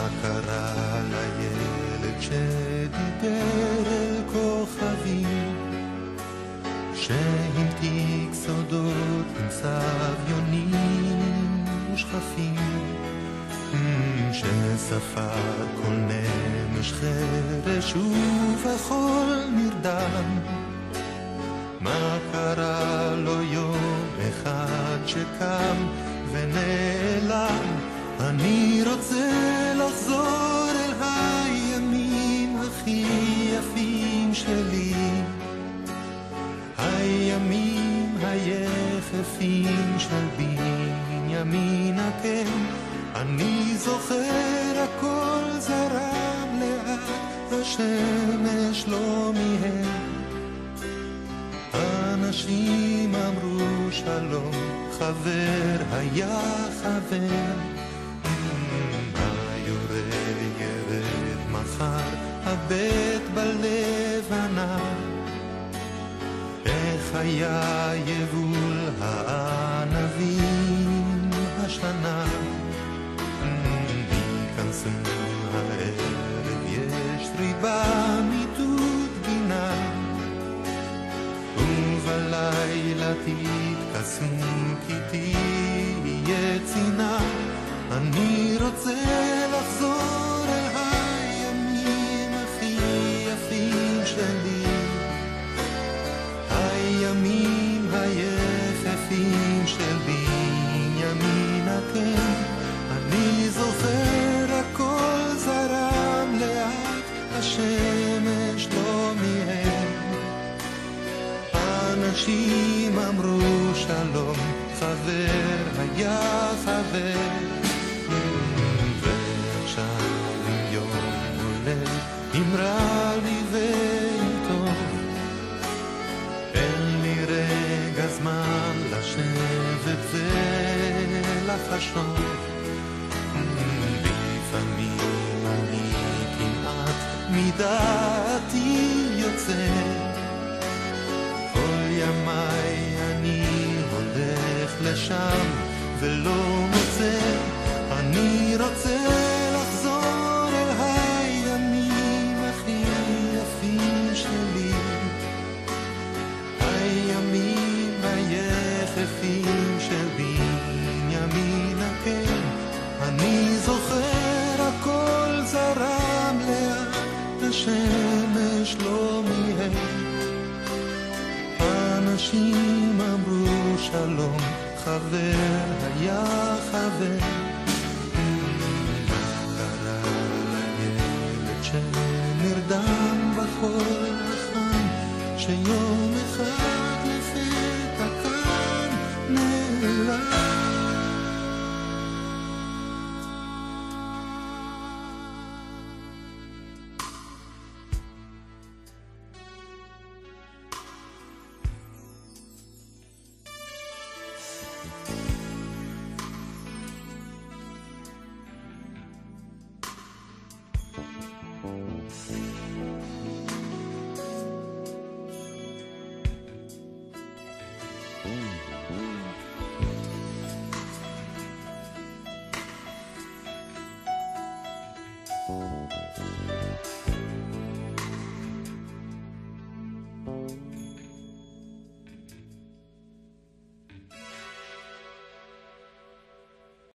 קרה לילד שדיבר אל כוכבים, שהמתיק סודות עם סביונים ושכפים, שספר כל נמש חרש ובכל נרדם? מה קרה לו יום אחד שקם ונעלם? אני רוצה לחזור אל הימים הכי יפים שלי, הימים היחפים של בנימין הקן. אני זוכר הכל זרם לאט, השמש לא מיהר. אנשים אמרו שלום, חבר היה חבר. היורה ירד מחר, הבט בלבנה. איך היה יבול הענבים השנה? ייכנסו הערב, יש ריבה מיטוט גינה, ובלילה תתכסו כי תהיה צינה. אני רוצה לחזור אל הימים הכי יפים שלי, הימים היחפים של בנימין הקן. אני זוכר הכל זרם לאט, השמש לא מיהר. אנשים אמרו שלום, חבר היה חבר. ועכשיו יום עולה, אם רע לי וטוב, אין לי רגע זמן לשבת ולחשוב. לפעמים אני כמעט מדעתי יוצא, כל ימיי אני הולך לשם ולא מוצא. אני רוצה לחזור אל הימים הכי יפים שלי, הימים היחפים של בנימין הקן. אני זוכר הכל זרם לאט, השמש לא מיהר. אנשים אמרו שלום, חבר היה חבר. מה קרה לילד שנרדם בחול החם, שיום אחד לפתע כאן נעלם?